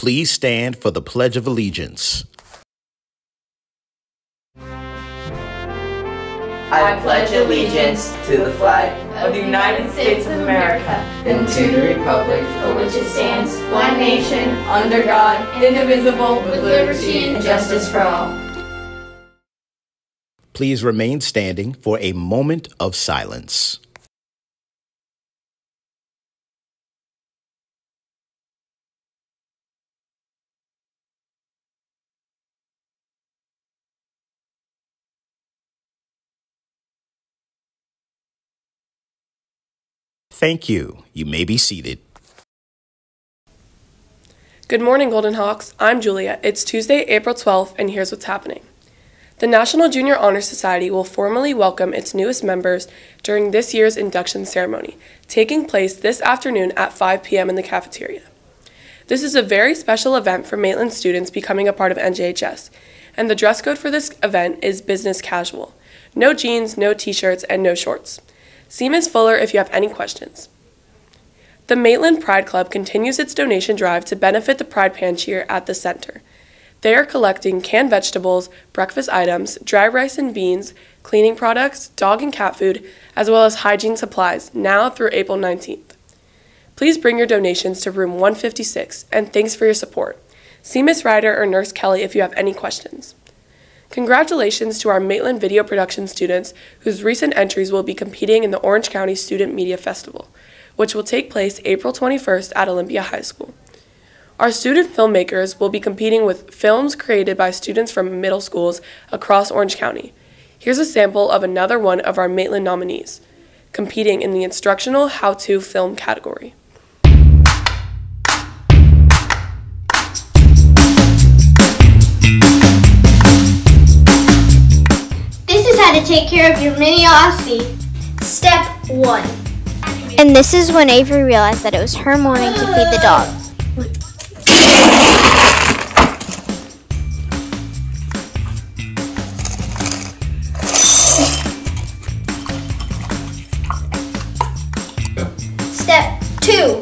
Please stand for the Pledge of Allegiance. I pledge allegiance to the flag of the United States of America and to the republic for which it stands, one nation, under God, indivisible, with liberty and justice for all. Please remain standing for a moment of silence. Thank you. You may be seated. Good morning, Golden Hawks. I'm Julia. It's Tuesday, April 12th, and here's what's happening. The National Junior Honor Society will formally welcome its newest members during this year's induction ceremony, taking place this afternoon at 5 p.m. in the cafeteria. This is a very special event for Maitland students becoming a part of NJHS, and the dress code for this event is business casual. No jeans, no t-shirts, and no shorts. See Ms. Fuller if you have any questions. The Maitland Pride Club continues its donation drive to benefit the Pride Pancheer at the center. They are collecting canned vegetables, breakfast items, dry rice and beans, cleaning products, dog and cat food, as well as hygiene supplies, now through April 19th. Please bring your donations to room 156, and thanks for your support. See Ms. Ryder or Nurse Kelly if you have any questions. Congratulations to our Maitland video production students whose recent entries will be competing in the Orange County Student Media Festival, which will take place April 21st at Olympia High School. Our student filmmakers will be competing with films created by students from middle schools across Orange County. Here's a sample of another one of our Maitland nominees, competing in the instructional how-to film category. How to take care of your mini Aussie. Step 1. And this is when Avery realized that it was her morning to feed the dog. Step 2.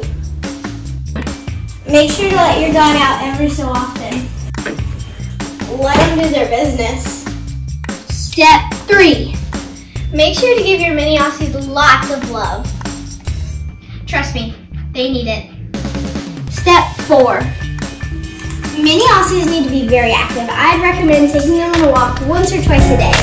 Make sure to let your dog out every so often. Let them do their business. Step 3. Make sure to give your mini Aussies lots of love. Trust me, they need it. Step 4. Mini Aussies need to be very active. I'd recommend taking them on a walk once or twice a day.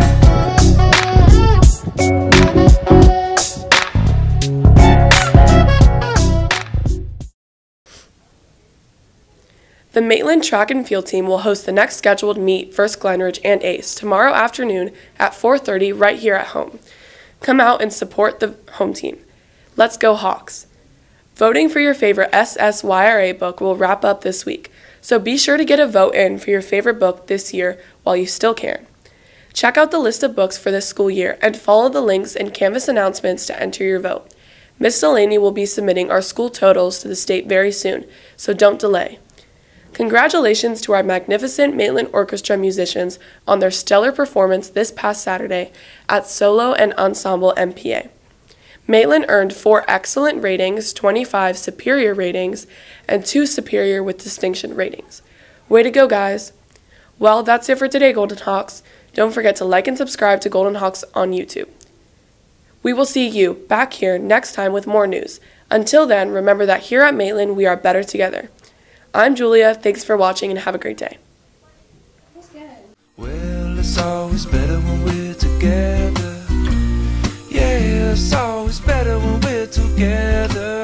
The Maitland track and field team will host the next scheduled meet versus Glenridge and Ace tomorrow afternoon at 4:30 right here at home. Come out and support the home team. Let's go Hawks! Voting for your favorite SSYRA book will wrap up this week, so be sure to get a vote in for your favorite book this year while you still can. Check out the list of books for this school year and follow the links and Canvas announcements to enter your vote. Ms. Delaney will be submitting our school totals to the state very soon, so don't delay. Congratulations to our magnificent Maitland Orchestra musicians on their stellar performance this past Saturday at Solo and Ensemble MPA. Maitland earned 4 excellent ratings, 25 superior ratings, and 2 superior with distinction ratings. Way to go, guys! Well, that's it for today, Golden Hawks. Don't forget to like and subscribe to Golden Hawks on YouTube. We will see you back here next time with more news. Until then, remember that here at Maitland, we are better together. I'm Julia. Thanks for watching and have a great day. That's good. Well, it's always better when we're together. Yeah, it's always better when we're together.